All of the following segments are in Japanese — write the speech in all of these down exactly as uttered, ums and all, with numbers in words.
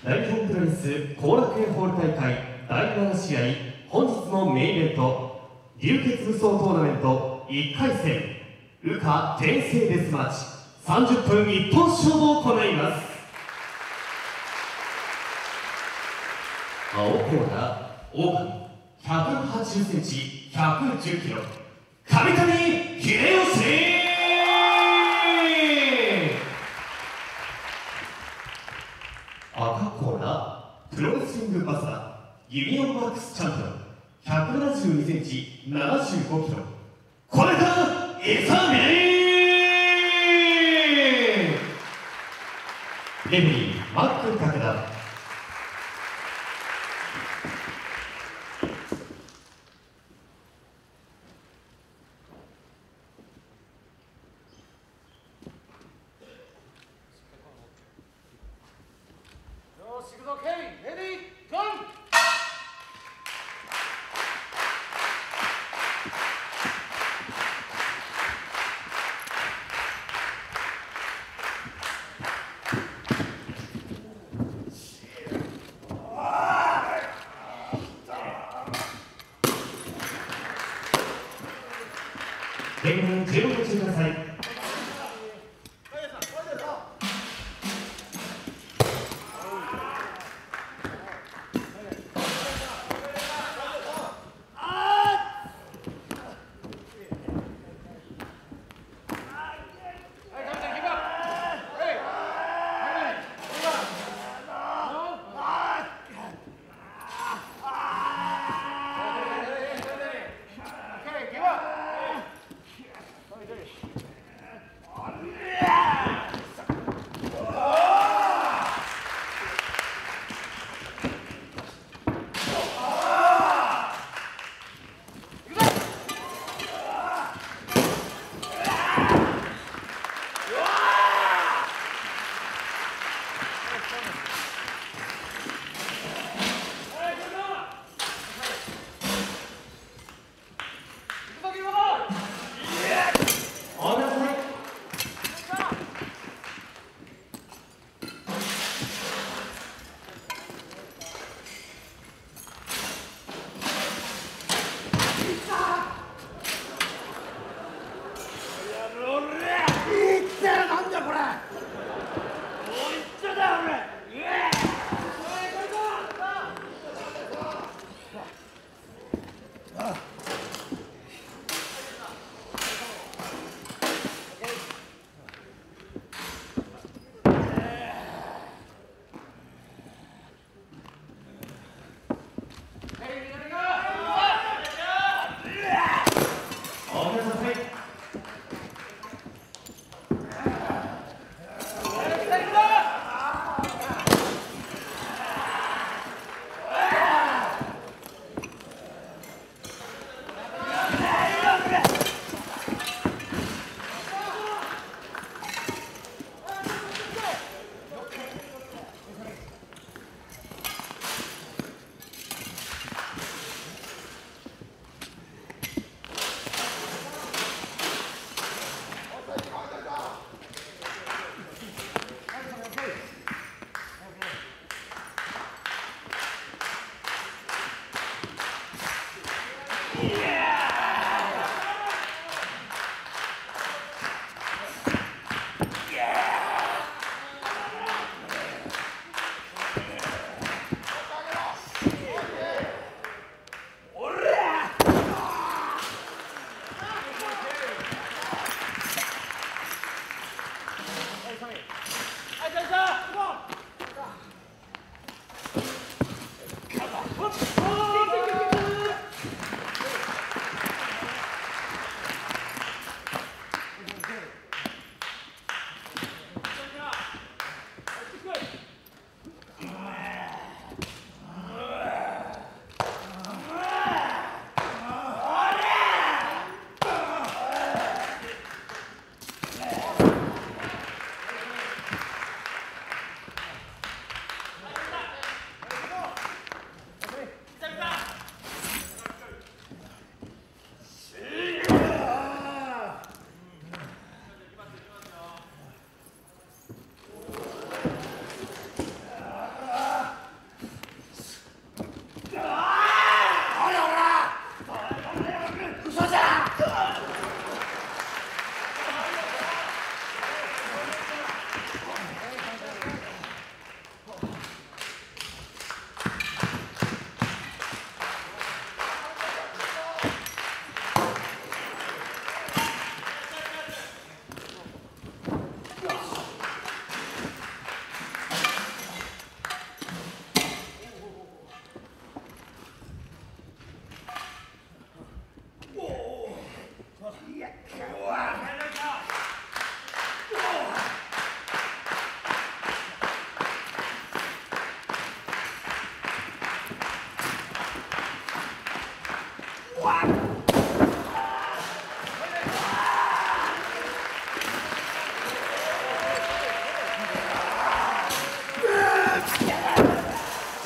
大日本プロレス後楽園ホール大会だいなな試合、本日のメインイベント、流血無双トーナメントいっかい戦、羽化転生デスマッチ、さんじゅっぷん一本勝負を行います。青コーナー、狼、ひゃくはちじゅっセンチ、ひゃくじゅっキロ、上谷秀吉。赤コーナー、プロレスリングバスター、ユニオンマックスチャンピオン、ひゃくななじゅうにセンチ、ななじゅうごキロ、これがイサミ。レフェリー、マック武田。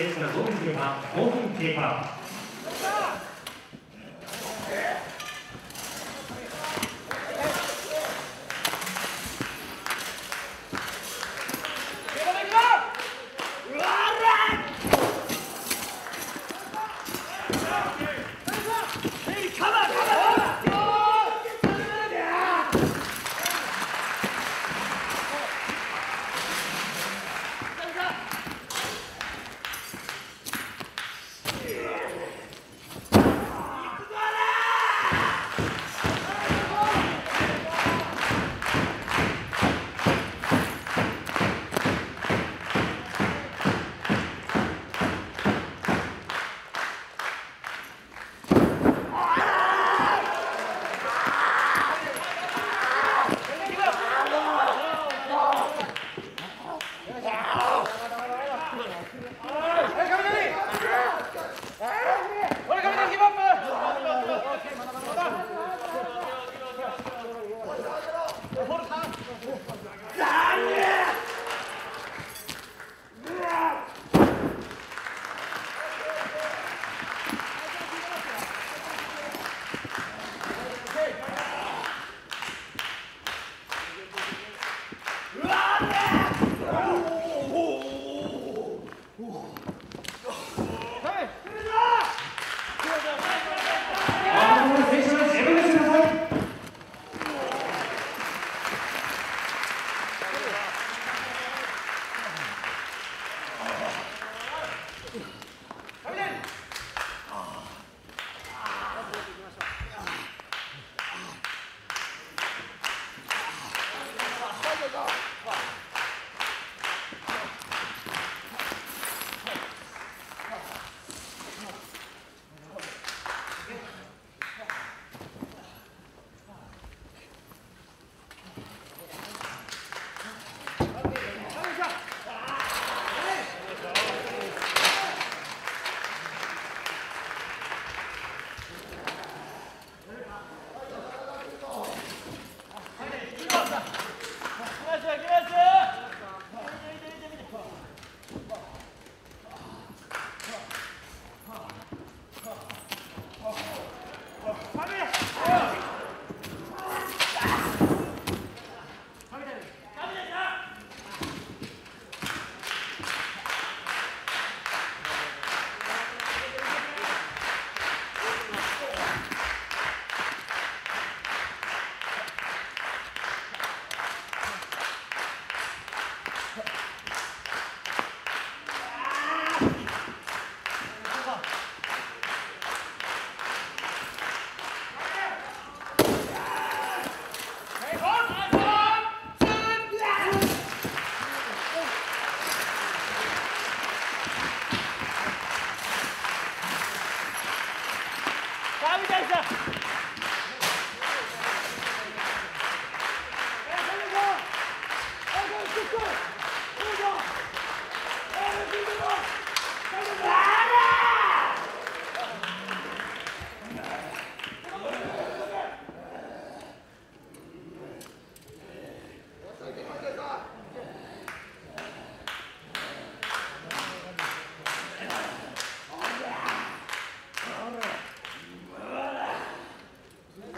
選手がゴールすればごふん経過。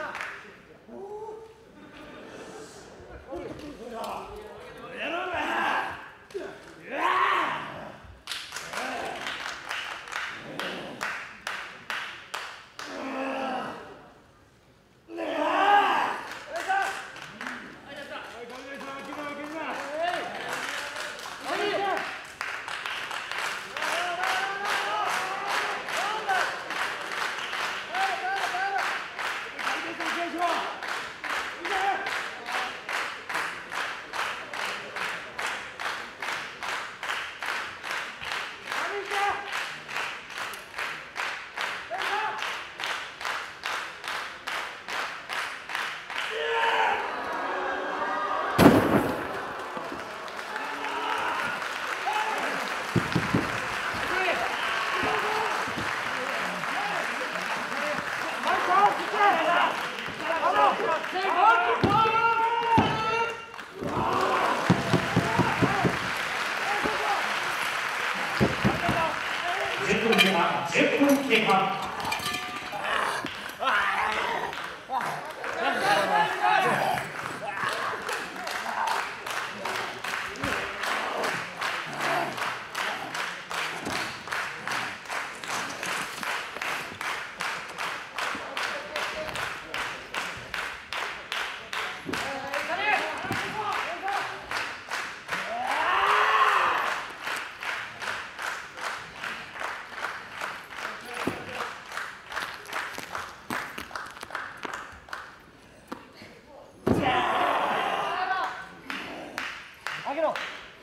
やろうな。 上げろ。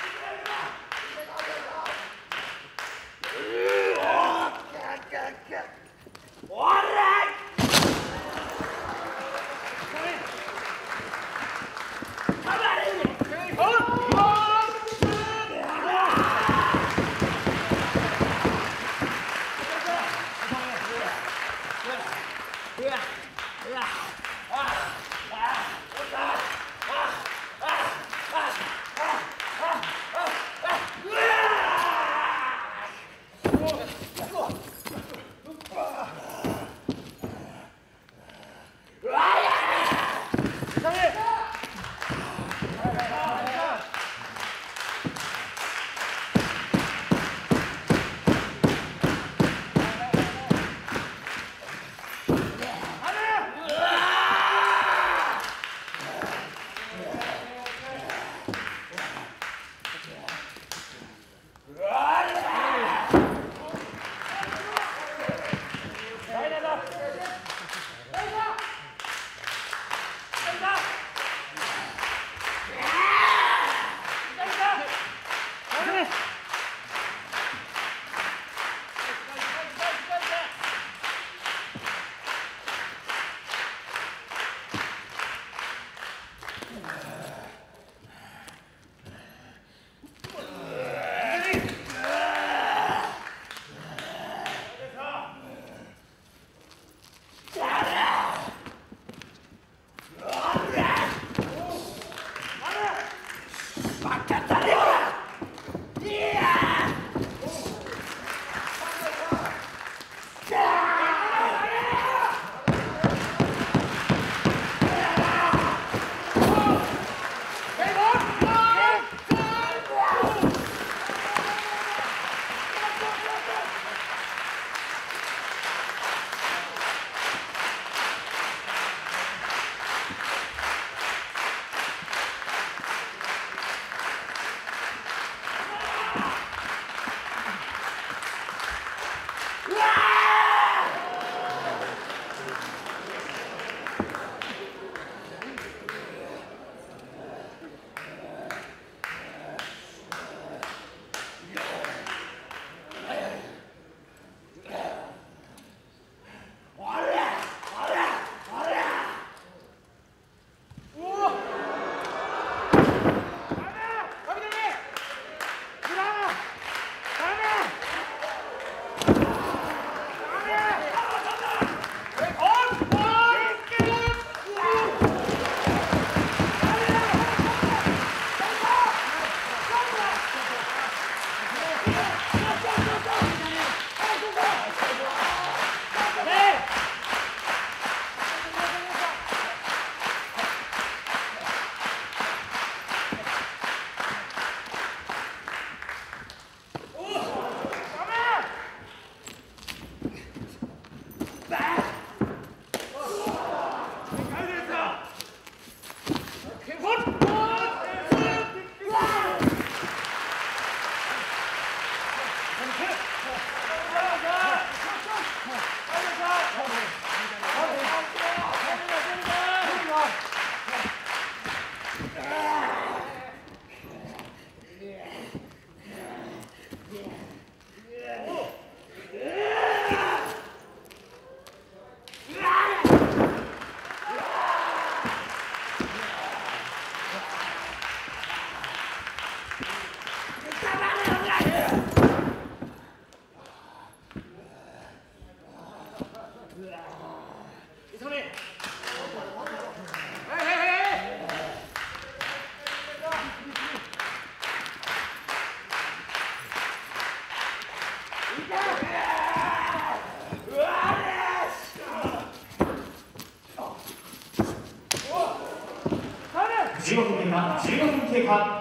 じゅうごふん経過、じゅうごふん経過。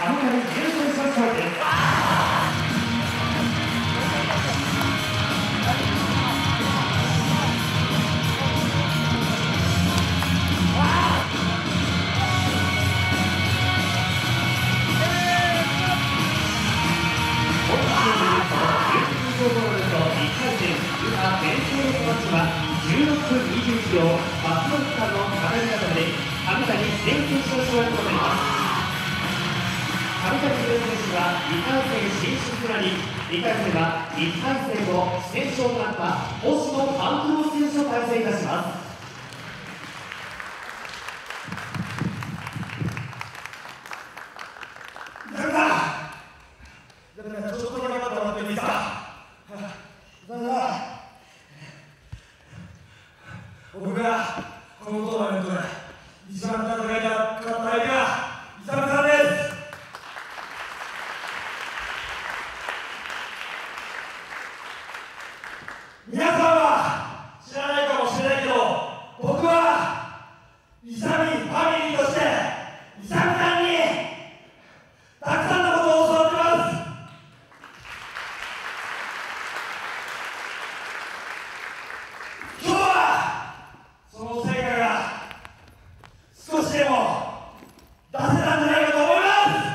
上谷優勝しましたです。じゅうろっぷんにじゅういちびょう、バスの区間の上り方で上谷全選手の勝利となります。上谷選手はにかい戦進出となり、にかい戦はいっかい戦の選手となった星野勘九郎選手と対戦いたします。 僕がこのトーナメントで一番戦いたかった相手は伊佐美さんです。皆さんは知らないかもしれないけど、僕は伊佐美ファミリーとして伊佐美さんにたくさんのことを教わってます。今日はその成果が少しでも出せたんじゃないかと思います。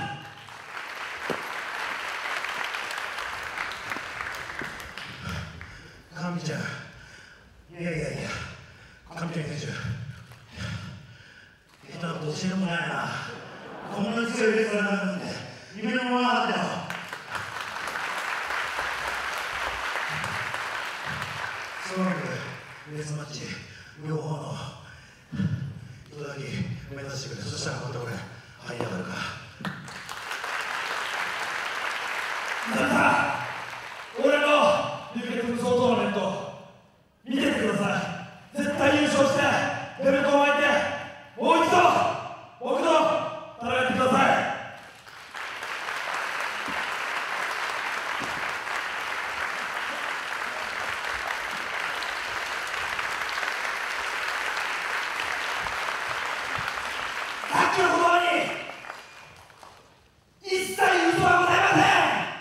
神ちゃん、いやいやいや、神ちゃん選手、下手なこと教えてもないな。こんな強いレースになるなんて夢のままだったよ。そのレースマッチ両方の人だけ目指してくれ。そしたらまた俺這い上がるから。だから俺の流血無双トーナメント見ててください。絶対優勝してベルトを巻いてもう一度僕と戦ってください。さっきの言葉に一切嘘はございません。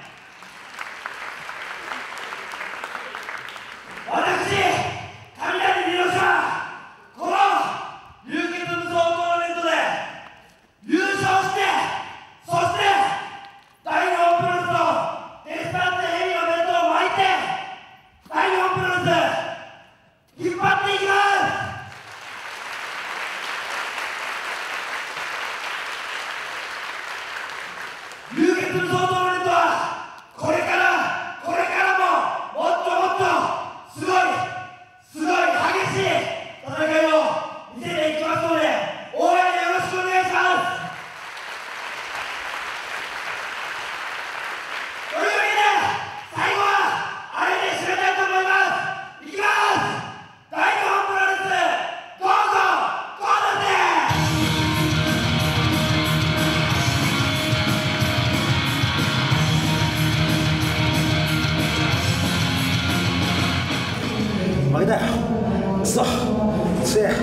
私、神谷理容はこの流血無双トーナメントで優勝して、そして大日本プロレスのデスタンスヘビーのベルトを巻いて大日本プロレス引っ張っていきます。流血無双トーナメントはこれからこれからももっともっとすごいすごい激しい戦いを見せていきますので応援よろしくお願いします。というわけで最後はあれで締めたいと思います。いきます。大日本プロレスどうぞゴールで負けたよ。くそ強え。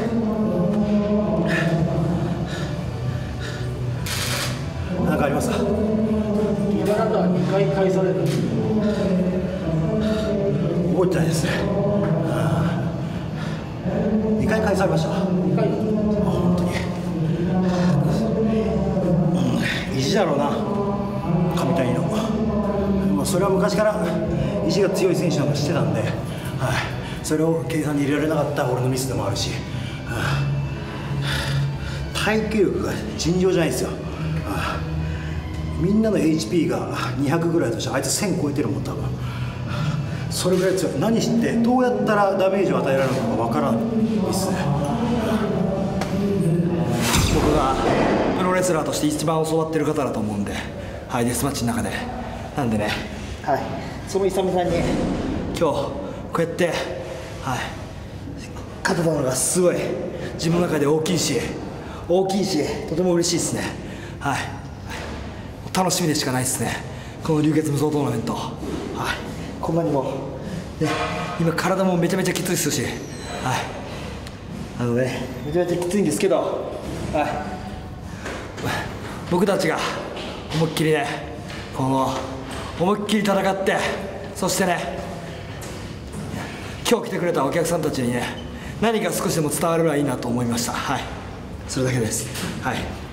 何かありますか？ 今だったらにかい返される。 覚えてないですね。にかい返されました。 にかい。 本当に、うん、意地だろうな神谷の。まあ、それは昔から意地が強い選手なんか知ってたんで、はい、それを計算に入れられなかった俺のミスでもあるし、はあ、耐久力が尋常じゃないんですよ。はあ、みんなの エイチピー がにひゃくぐらいだとしたらあいつせん超えてるもん多分。はあ、それぐらい強い。何してどうやったらダメージを与えられるのかわからんですね。 僕がプロレスラーとして一番教わってる方だと思うんで、はい、デスマッチの中でなんでね、はい、その勇さんに今日こうやって、はい、勝てたのがすごい自分の中で大きいし大きいしとても嬉しいですね。はい、楽しみでしかないですね、この流血無双トーナメント。はい、こんなにも、ね、今体もめちゃめちゃきついですし、はい、あのねめちゃめちゃきついんですけど、はい、僕たちが思いっきりねこの思いっきり戦って、そしてね今日来てくれたお客さんたちにね何か少しでも伝わればいいなと思いました。はい、それだけです。はい。